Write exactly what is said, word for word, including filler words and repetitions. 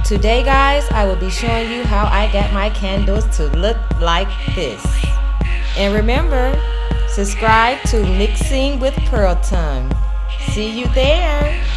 Today guys, I will be showing you how I got my candles to look like this. And remember, subscribe to Mixing with Pearl Tongue. See you there.